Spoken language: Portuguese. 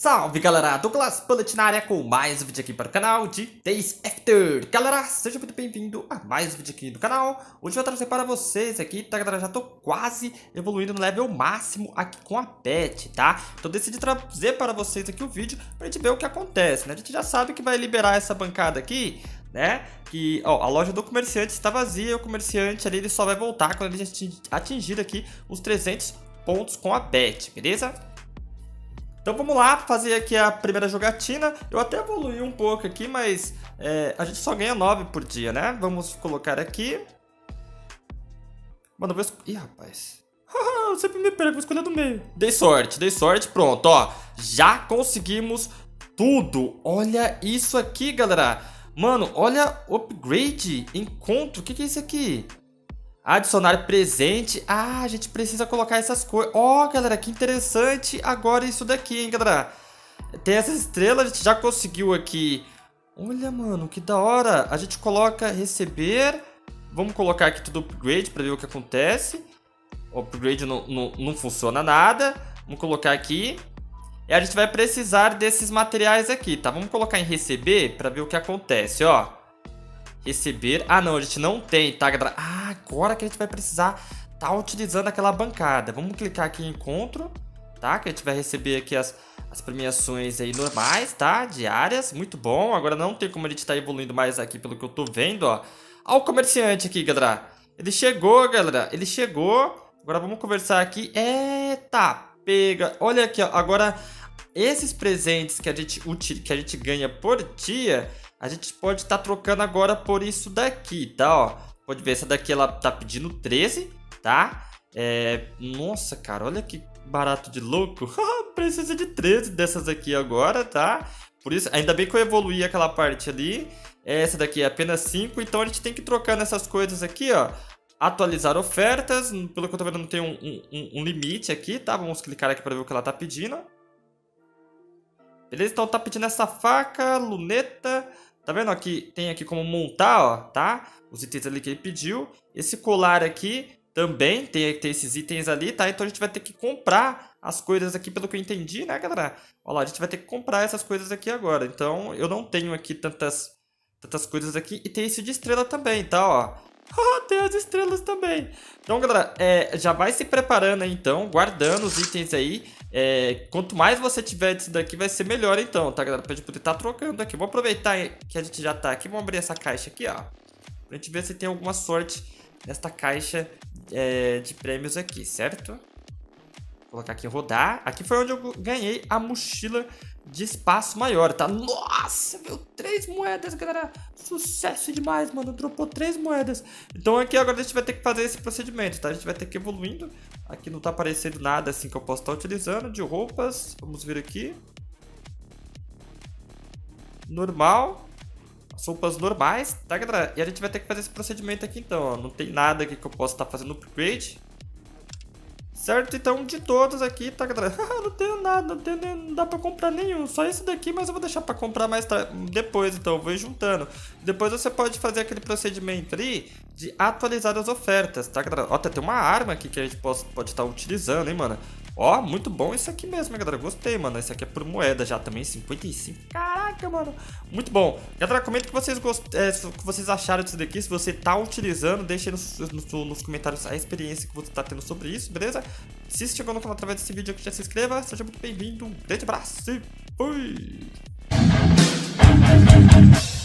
Salve galera, Douglas Bullet na área com mais um vídeo aqui para o canal de Days After. Galera, seja muito bem-vindo a mais um vídeo aqui do canal. Hoje eu vou trazer para vocês aqui, tá galera, já tô quase evoluindo no level máximo aqui com a pet, tá? Então decidi trazer para vocês aqui o vídeo pra gente ver o que acontece, né? A gente já sabe que vai liberar essa bancada aqui, né? Que, ó, a loja do comerciante está vazia e o comerciante ali ele só vai voltar quando ele atingir aqui os 300 pontos com a pet, beleza? Então vamos lá, fazer aqui a primeira jogatina. Eu até evoluí um pouco aqui, mas a gente só ganha 9 por dia, né? Vamos colocar aqui. Mano, Ih, rapaz. Eu sempre me perco, vou escolher do meio. Dei sorte, pronto, ó. Já conseguimos tudo. Olha isso aqui, galera. Mano, olha, upgrade, encontro, o que é isso aqui? Adicionar presente. Ah, a gente precisa colocar essas coisas. Ó, galera, que interessante agora isso daqui, hein, galera. Tem essas estrelas, a gente já conseguiu aqui. Olha, mano, que da hora. A gente coloca receber. Vamos colocar aqui tudo upgrade pra ver o que acontece. O upgrade não funciona nada. Vamos colocar aqui. E a gente vai precisar desses materiais aqui, tá? Vamos colocar em receber pra ver o que acontece, ó. Receber. Ah, não, a gente não tem, tá, galera? Ah, agora que a gente vai precisar tá utilizando aquela bancada. Vamos clicar aqui em encontro, tá? Que a gente vai receber aqui as premiações aí normais, tá? Diárias, muito bom. Agora não tem como a gente tá evoluindo mais aqui pelo que eu tô vendo, ó. Ó o comerciante aqui, galera. Ele chegou, galera. Ele chegou. Agora vamos conversar aqui. Eita, pega. Olha aqui, ó. Agora, esses presentes que a gente ganha por dia, a gente pode estar trocando agora por isso daqui, tá, ó. Pode ver, essa daqui ela tá pedindo 13, tá? Nossa, cara, olha que barato de louco. Precisa de 13 dessas aqui agora, tá? Por isso, ainda bem que eu evoluí aquela parte ali. Essa daqui é apenas 5, então a gente tem que trocar nessas coisas aqui, ó. Atualizar ofertas, pelo que eu tô vendo não tem um limite aqui, tá? Vamos clicar aqui para ver o que ela tá pedindo. Beleza, então tá pedindo essa faca, luneta. Tá vendo aqui? Tem aqui como montar, ó, tá? Os itens ali que ele pediu. Esse colar aqui também tem esses itens ali, tá? Então a gente vai ter que comprar as coisas aqui, pelo que eu entendi, né, galera? Olha lá, a gente vai ter que comprar essas coisas aqui agora. Então eu não tenho aqui tantas coisas aqui. E tem esse de estrela também, tá, ó. Tem as estrelas também. Então, galera, já vai se preparando aí, então, guardando os itens aí. Quanto mais você tiver disso daqui, vai ser melhor, então, tá, galera? Pra gente poder estar trocando aqui. Vou aproveitar que a gente já tá aqui. Vamos abrir essa caixa aqui, ó. Pra gente ver se tem alguma sorte nesta caixa de prêmios aqui, certo? Vou colocar aqui rodar. Aqui foi onde eu ganhei a mochila de espaço maior, tá? Nossa, meu, 3 moedas, galera. Sucesso demais, mano. Dropou 3 moedas. Então aqui agora a gente vai ter que fazer esse procedimento, tá? A gente vai ter que ir evoluindo. Aqui não tá aparecendo nada assim que eu posso estar utilizando. De roupas, vamos ver aqui. Normal. As roupas normais, tá, galera? E a gente vai ter que fazer esse procedimento aqui então, ó. Não tem nada aqui que eu possa estar fazendo upgrade. Certo? Então, de todos aqui, tá, galera? Não tenho nada, não dá pra comprar nenhum. Só esse daqui, mas eu vou deixar pra comprar mais tarde, depois, então. Eu vou ir juntando. Depois você pode fazer aquele procedimento ali de atualizar as ofertas, tá, galera? Ó, tem uma arma aqui que a gente pode estar utilizando, hein, mano? Ó, muito bom isso aqui mesmo, galera. Gostei, mano. Esse aqui é por moeda já também, 55. Caraca, mano. Muito bom. Galera, comenta o que vocês acharam disso daqui. Se você tá utilizando, deixa aí nos comentários a experiência que você tá tendo sobre isso, beleza? Se você chegou no canal através desse vídeo aqui, já se inscreva. Seja muito bem-vindo. Um grande abraço e fui!